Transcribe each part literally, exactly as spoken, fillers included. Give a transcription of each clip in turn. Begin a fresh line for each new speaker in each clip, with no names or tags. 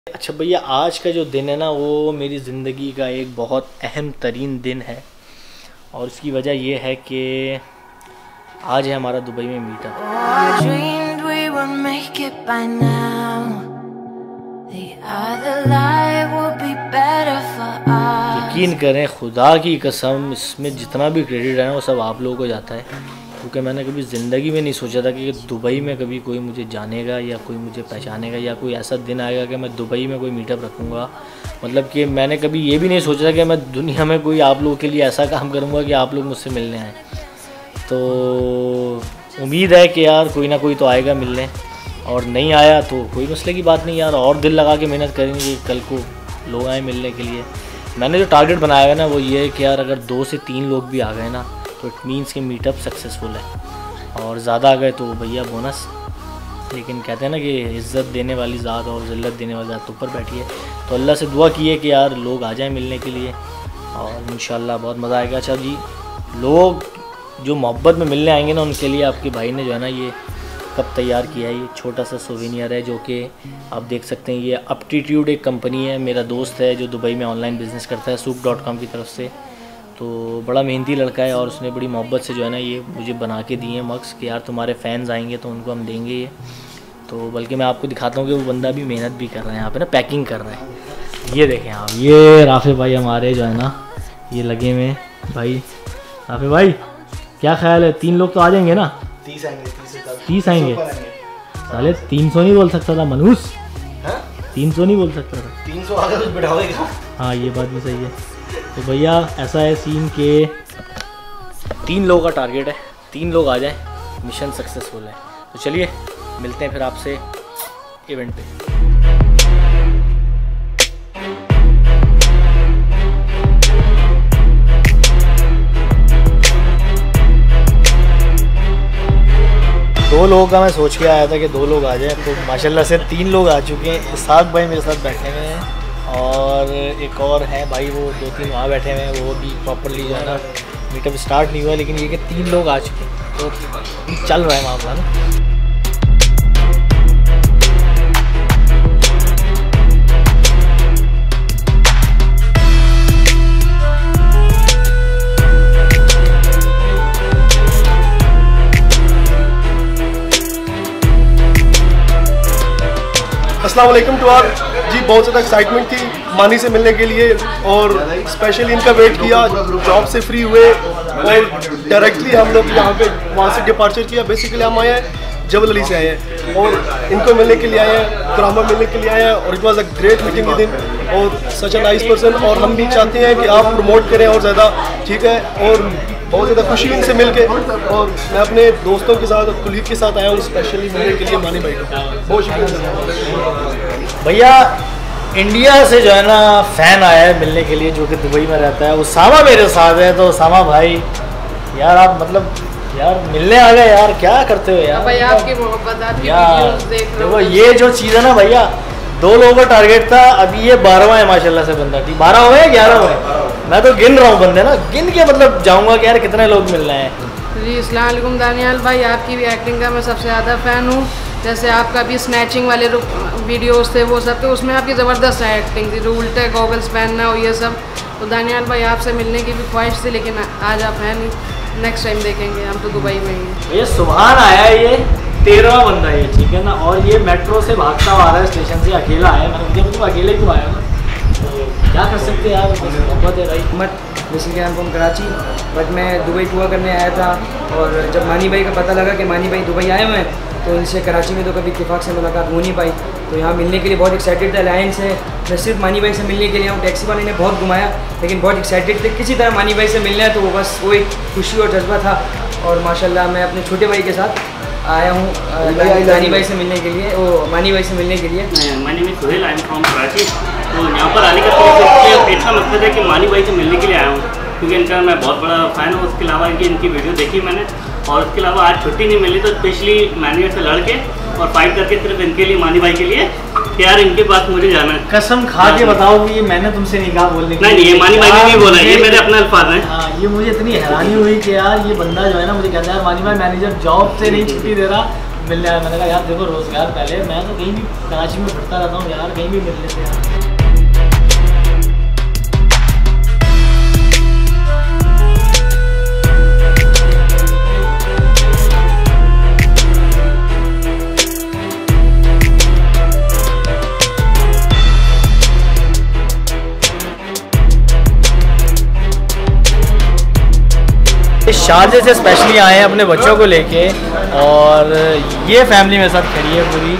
अच्छा भैया, आज का जो दिन है ना वो मेरी ज़िंदगी का एक बहुत अहम तरीन दिन है और उसकी वजह ये है कि आज है हमारा दुबई में मीटअप। यकीन करें, खुदा की कसम, इसमें जितना भी क्रेडिट है ना वो सब आप लोगों को जाता है, क्योंकि मैंने कभी ज़िंदगी में नहीं सोचा था कि दुबई में कभी कोई मुझे जानेगा या कोई मुझे पहचानेगा या कोई ऐसा दिन आएगा कि मैं दुबई में कोई मीटअप रखूँगा। मतलब कि मैंने कभी ये भी नहीं सोचा था कि मैं दुनिया में कोई आप लोगों के लिए ऐसा काम करूँगा कि आप लोग मुझसे मिलने आएँ। तो उम्मीद है कि यार कोई ना कोई तो आएगा मिलने, और नहीं आया तो कोई मसले की बात नहीं यार, और दिल लगा के मेहनत करेंगे कल को लोग आए मिलने के लिए। मैंने जो टारगेट बनाया है ना वो ये है कि यार अगर दो से तीन लोग भी आ गए ना तो इट मीन्स कि मीटअप सक्सेसफुल है, और ज़्यादा आ गए तो भैया बोनस। लेकिन कहते हैं ना कि इज़्ज़त देने वाली ज़ात और ज़िल्लत देने वाली ज़ात ऊपर बैठी है, तो अल्लाह से दुआ की है कि यार लोग आ जाएं मिलने के लिए और इंशाल्लाह बहुत मज़ा आएगा। अच्छा जी, लोग जो मोहब्बत में मिलने आएंगे ना उनके लिए आपके भाई ने जो है ना ये कप तैयार किया है। ये छोटा सा सोवेनियर है जो कि आप देख सकते हैं। ये अपटीट्यूड एक कंपनी है, मेरा दोस्त है जो दुबई में ऑनलाइन बिज़नेस करता है सूक डॉट कॉम की तरफ से। तो बड़ा मेहनती लड़का है और उसने बड़ी मोहब्बत से जो है ना ये मुझे बना के दिए हैं मग्स कि यार तुम्हारे फैंस आएंगे तो उनको हम देंगे ये। तो बल्कि मैं आपको दिखाता हूँ कि वो बंदा भी मेहनत भी कर रहा है यहाँ पे ना, पैकिंग कर रहा है। ये देखें आप, ये राफे भाई हमारे जो है ना ये लगे हुए भाई। राफे भाई क्या ख्याल है, तीन लोग तो आ जाएंगे ना?
तीस आएंगे।
तीस आएंगे साले, तीन सौ नहीं बोल सकता था मनूस, तीन सौ नहीं बोल सकता था,
तीन सौ आगे कुछ बिठाओगे?
हाँ ये बात भी सही है। तो भैया ऐसा है सीन के तीन लोगों का टारगेट है, तीन लोग आ जाएं मिशन सक्सेसफुल है। तो चलिए मिलते हैं फिर आपसे इवेंट पे। दो लोगों का मैं सोच के आया था कि दो लोग आ जाएं, तो माशाल्लाह से तीन लोग आ चुके हैं। इसाक भाई मेरे साथ बैठे हुए हैं और एक और हैं भाई, वो दो तीन वहाँ बैठे हुए हैं, वो भी प्रॉपरली जो है ना मीटअप स्टार्ट नहीं हुआ, लेकिन ये कि तीन लोग आ चुके हैं तो चल रहा है मामला ना।
अस्सलाम वालेकुम टू ऑल जी। बहुत ज़्यादा एक्साइटमेंट थी मानी से मिलने के लिए और स्पेशली इनका वेट किया। जॉब से फ्री हुए और डायरेक्टली हम लोग यहाँ पे वहाँ से डिपार्चर किया। बेसिकली हम आए हैं जबल अली से आए हैं और इनको मिलने के लिए आए हैं, करामा मिलने के लिए आए हैं और it was a great meeting with him और सच अ नाइस पर्सन। और हम भी चाहते हैं कि आप प्रमोट करें और ज़्यादा, ठीक है। और बहुत ज़्यादा खुशी इनसे मिल के, और मैं अपने दोस्तों के साथ और कुलीग के साथ आया हूँ स्पेशली मिलने के लिए मानी भाई को। बहुत शुक्रिया
भैया। इंडिया से जो है ना फ़ैन आया है मिलने के लिए जो कि दुबई में रहता है, उसामा मेरे साथ है। तो उसामा भाई यार आप मतलब यार मिलने आ गए यार, क्या करते हो यार
भाई, आपकी मोहब्बत आपकी
यार।
देखो
ये जो चीज़ है ना भैया, दो लोगों का टारगेट था, अभी ये बारहवां है माशाल्लाह से बंदा। ठीक, बारह हुए ग्यारह हुए, मैं तो गिन रहा हूँ बंदे ना, गिन के मतलब जाऊँगा कि यार कितने लोग मिल रहे हैं।
जी अस्सलाम वालेकुम दानियाल भाई, आपकी भी एक्टिंग का मैं सबसे ज़्यादा फ़ैन हूँ। जैसे आपका भी स्नैचिंग वाले वीडियोस थे वो सब, तो उसमें आपकी ज़बरदस्त है एक्टिंग थी, जो उल्टे गॉगल्स पहनना हो ये सब। तो दानियाल भाई आपसे मिलने की भी ख्वाहिश थी, लेकिन आज आप हैं नहीं, नेक्स्ट टाइम देखेंगे, हम तो दुबई में ही।
ये सुभान आया, ये तेरहवां बंदा है, ठीक है ना। और ये मेट्रो से भागता हुआ आ रहा है स्टेशन से, अकेला आया। मैंने मुझे मतलब अकेले क्यों आया ना, तो क्या कर सकते हैं यार, मोहब्बत है भाई।
मत basically I am from Karachi, but मैं दुबई टूर करने आया था। और जब मानी भाई का पता लगा कि मानी भाई दुबई आए हुए हैं, तो इनसे कराची में तो कभी इत्तेफाक से मुलाकात हो नहीं पाई, तो यहाँ मिलने के लिए बहुत एक्साइटेड था। अलायंस है, मैं सिर्फ मानी भाई से मिलने के लिए आऊँ। टैक्सी वाले ने बहुत घुमाया, लेकिन बहुत एक्साइटेड थे किसी तरह मानी भाई से मिलना है, तो वो बस वो एक खुशी और जज्बा था। और माशाल्लाह मैं अपने छोटे भाई के साथ आया हूँ मानी भाई से मिलने के लिए, वो मानी भाई से मिलने के लिए।
मानी भाई Suhail, I am from Karachi. तो यहाँ पर आने का सिर्फ एक का मकसद है कि मानी भाई से मिलने के लिए आया हूँ, क्योंकि इनका मैं बहुत बड़ा फ़ैन हूँ। उसके अलावा इनकी इनकी वीडियो देखी मैंने, और उसके अलावा आज छुट्टी नहीं मिली तो स्पेशली मैनेजर से लड़ के और फाइट करके सिर्फ इनके लिए, मानी भाई के लिए कि यार इनके पास मुझे जाना है।
कसम खा के बताओ कि ये मैंने तुमसे नहीं कहा बोलने की।
नहीं नहीं, ये मानी भाई ने नहीं बोला, ये मेरे अपना अल्फाज है।
हाँ, ये मुझे इतनी हैरानी हुई कि यार ये बंदा जो है ना मुझे कहता है यार मानी भाई मैनेजर जॉब से नहीं छुट्टी दे रहा, मिलने आया। मैंने कहा यार देखो रोज़गार पहले मैं तो कहीं भी कराची में फिरता रहता हूँ यार, कहीं भी मिल लेते यार। शारजे से स्पेशली आए हैं अपने बच्चों को लेके, और ये फैमिली मेरे साथ खड़ी है पूरी।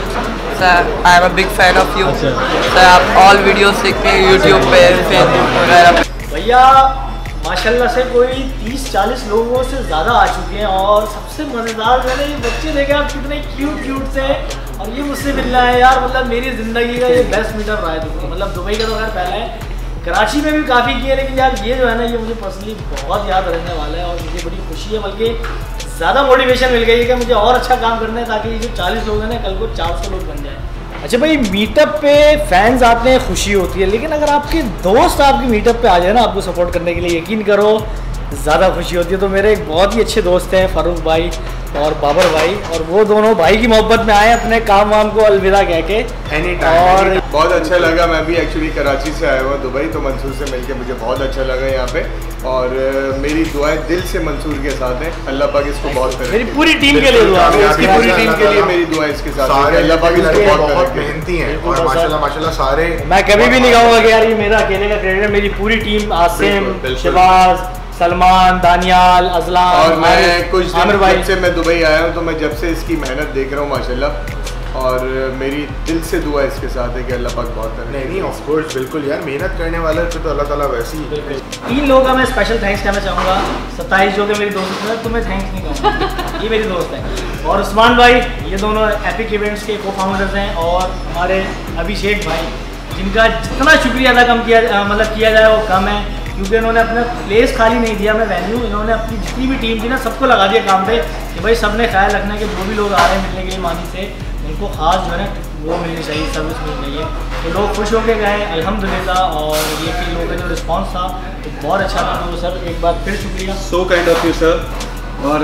Sir I am a big fan of you sir, आप ऑल वीडियोस देखते हैं यूट्यूब पे, फेसबुक वगैरह।
भैया माशाल्लाह से कोई तीस चालीस लोगों से ज़्यादा आ चुके हैं, और सबसे मज़ेदार मैंने ये बच्चे देखे आप कितने क्यूट क्यूट से, और ये मुझसे मिलना है यार। मतलब मेरी ज़िंदगी का ये बेस्ट मीटअप रहा है दुबई। मतलब दुबई का तो खैर पहला है, कराची में भी काफ़ी किए, लेकिन यार ये जो है ना ये मुझे पर्सनली बहुत याद रहने वाला है, और मुझे बड़ी खुशी है, बल्कि ज़्यादा मोटिवेशन मिल गई है कि मुझे और अच्छा काम करना है, ताकि ये जो चालीस लोग हैं ना कल को चार सौ लोग बन जाए। अच्छा भाई, मीटअप पे फैंस आते हैं, खुशी होती है, लेकिन अगर आपके दोस्त आपके मीटअप पे आ जाए ना आपको सपोर्ट करने के लिए, यकीन करो ज़्यादा खुशी होती है। तो मेरे एक बहुत ही अच्छे दोस्त हैं फारूक भाई और बाबर भाई, और वो दोनों भाई की मोहब्बत में आए अपने काम वाम को अलविदा कह के।
एनी टाइम, और बहुत अच्छा लगा। मैं भी एक्चुअली कराची से आया हुआ दुबई, तो मंसूर से मिलके मुझे बहुत अच्छा लगा यहाँ पे, और मेरी दुआएं दिल से मंसूर के साथ हैं। अल्लाह पाक इसको बहुत करे।
मेरी पूरी टीम के लिए दुआ,
इसकी पूरी टीम के लिए मेरी दुआ इसके साथ है। अल्लाह पाक इसको बहुत मेहनती हैं, और माशाल्लाह माशाल्लाह सारे। मैं
कभी भी नहीं कहूँगा कि यार ये मेरा अकेले का क्रेडिट है, मेरी पूरी टीम, आसिम, शहबाज, सलमान, दानियाल, अजलान,
और मैं कुछ दिन जब से मैं दुबई आया हूँ तो मैं जब से इसकी मेहनत देख रहा हूँ माशाल्लाह, और मेरी दिल से दुआ इसके साथ है कि अल्लाह पाक बहुत करे। नहीं नहीं ऑफ कोर्स बिल्कुल यार, मेहनत करने वाला तो अल्लाह ताला वैसे ही।
तीन लोगों का मैं स्पेशल थैंक्स कहना चाहूँगा। सत्ताईस जो कि मेरी दोस्त है, तुम्हें थैंक्स नहीं कहूँगा, ये मेरी दोस्त है। और उस्मान भाई, ये दोनों एपिक इवेंट्स के को फाउंडर्स हैं, और हमारे अभिषेक भाई, जिनका जितना शुक्रिया अदा कम किया मतलब किया जाए वो कम है, क्योंकि इन्होंने अपना प्लेस खाली नहीं दिया हमें वेन्यू, इन्होंने अपनी जितनी भी टीम थी ना सबको लगा दिया काम पे कि भाई सबने ख्याल रखना है कि जो भी लोग आ रहे हैं मिलने के लिए मानी से, उनको ख़ास जो है ना वो मिलनी चाहिए, सर्विस मिलनी चाहिए। तो लोग खुश होकर गए अल्हम्दुलिल्लाह, और ये कि लोगों का जो रिस्पांस था तो बहुत अच्छा था। तो सर एक बार फिर शुक्रिया।
So kind of you sir, और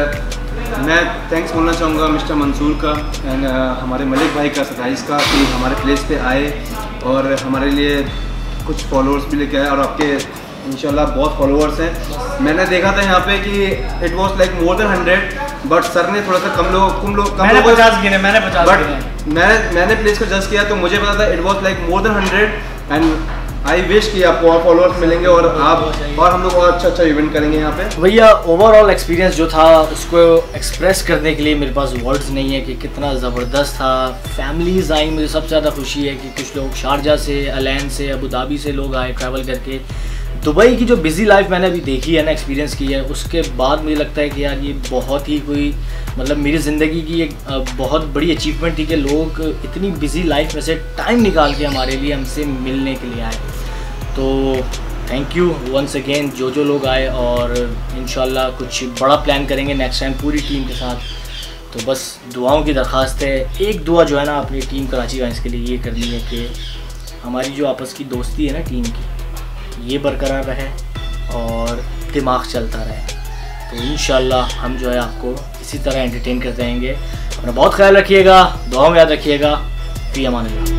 uh, मैं थैंक्स बोलना चाहूँगा मिस्टर मंसूर का एंड uh, हमारे मलिक भाई का, सताईस का, कि हमारे प्लेस पे आए और हमारे लिए कुछ फॉलोअर्स भी लेके आए, और आपके इंशाल्लाह बहुत फॉलोअर्स हैं। मैंने देखा था यहाँ पे कि it was like more than hundred, but sir ने थोड़ा सा कम लोग कम लोग
मैंने पचास गिने मैंने पचास
बट मैंने मैंने प्लेस को जज किया तो मुझे पता था it was like more than hundred, and I wish कि आपको और फॉलोअर्स मिलेंगे, और आप और हम लोग और अच्छा अच्छा इवेंट करेंगे यहाँ पे।
भैया ओवरऑल एक्सपीरियंस जो था उसको एक्सप्रेस करने के लिए मेरे पास वर्ड्स नहीं है कि कितना ज़बरदस्त था। फैमिलीज़ आई, मुझे सबसे ज़्यादा खुशी है कि कुछ लोग शारजा से, अलैन से, अबू धाबी से लोग आए ट्रैवल करके। दुबई की जो बिज़ी लाइफ मैंने अभी देखी है ना, एक्सपीरियंस की है, उसके बाद मुझे लगता है कि यार ये बहुत ही कोई मतलब मेरी ज़िंदगी की एक बहुत बड़ी अचीवमेंट थी कि लोग इतनी बिज़ी लाइफ में से टाइम निकाल के हमारे लिए हमसे मिलने के लिए आए। तो थैंक यू वंस अगेन जो जो लोग आए, और इंशाल्लाह कुछ बड़ा प्लान करेंगे नेक्स्ट टाइम पूरी टीम के साथ। तो बस दुआओं की दरख्वास्त है। एक दुआ जो है ना अपनी टीम कराची वाइंस के लिए ये करनी है कि हमारी जो आपस की दोस्ती है ना टीम की, ये बरकरार रहे और दिमाग चलता रहे। तो इंशाल्लाह हम जो है आपको इसी तरह एंटरटेन करते रहेंगे। अपना बहुत ख्याल रखिएगा, दुआओं में याद रखिएगा। फी अमान अल्लाह।